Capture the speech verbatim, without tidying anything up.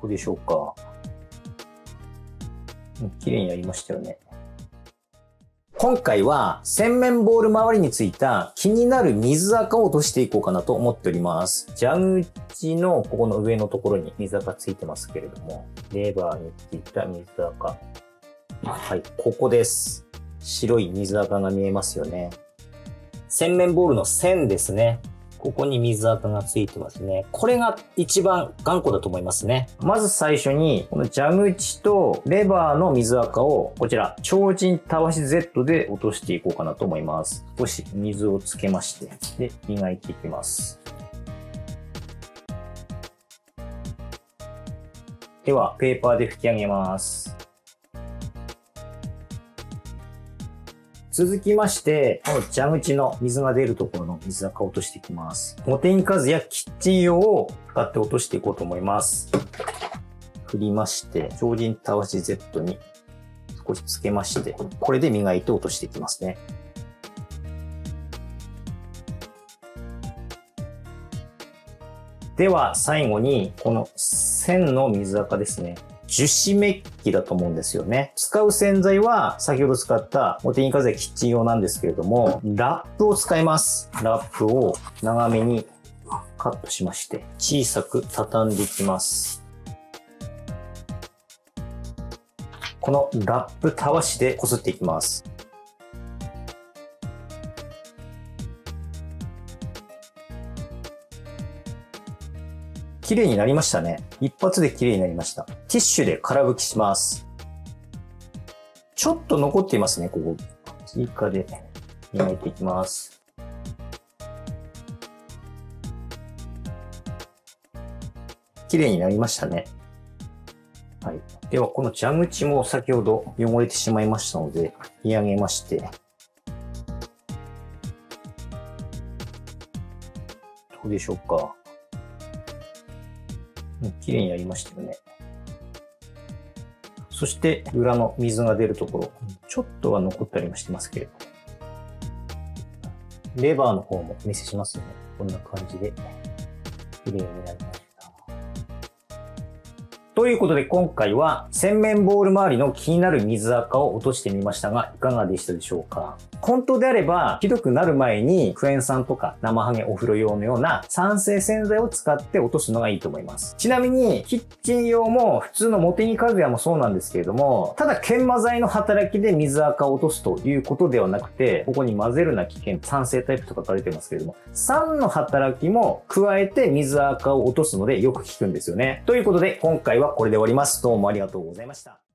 どうでしょうか。綺麗になりましたよね。今回は洗面ボール周りについた気になる水垢を落としていこうかなと思っております。蛇口のここの上のところに水垢ついてますけれども、レバーについた水垢。はい、ここです。白い水垢が見えますよね。洗面ボールの線ですね。ここに水垢がついてますね。これが一番頑固だと思いますね。まず最初に、この蛇口とレバーの水垢を、こちら、超人たわし Z で落としていこうかなと思います。少し水をつけまして、で、磨いていきます。では、ペーパーで拭き上げます。続きまして、この蛇口の水が出るところの水垢を落としていきます。モテインカズやキッチン用を使って落としていこうと思います。振りまして、超人たわし Z に少しつけまして、これで磨いて落としていきますね。では、最後に、この線の水垢ですね。樹脂メッキだと思うんですよね。使う洗剤は先ほど使ったモテインカズやキッチン用なんですけれども、ラップを使います。ラップを長めにカットしまして、小さく畳んでいきます。このラップたわしでこすっていきます。綺麗になりましたね。一発で綺麗になりました。ティッシュで空拭きします。ちょっと残っていますね、ここ。追加で磨いていきます。綺麗になりましたね。はい。では、この蛇口も先ほど汚れてしまいましたので、引き上げまして。どうでしょうか。綺麗になりましたよね。そして、裏の水が出るところ、ちょっとは残ったりもしてますけれど。レバーの方もお見せしますよね。こんな感じで、綺麗になりました。ということで今回は洗面ボール周りの気になる水垢を落としてみましたがいかがでしたでしょうか。本当であればひどくなる前にクエン酸とか生ハゲお風呂用のような酸性洗剤を使って落とすのがいいと思います。ちなみにキッチン用も普通のモテインカズヤもそうなんですけれども、ただ研磨剤の働きで水垢を落とすということではなくて、ここに混ぜるな危険、酸性タイプと書かれてますけれども、酸の働きも加えて水垢を落とすのでよく効くんですよね。ということで今回はこれで終わります。どうもありがとうございました。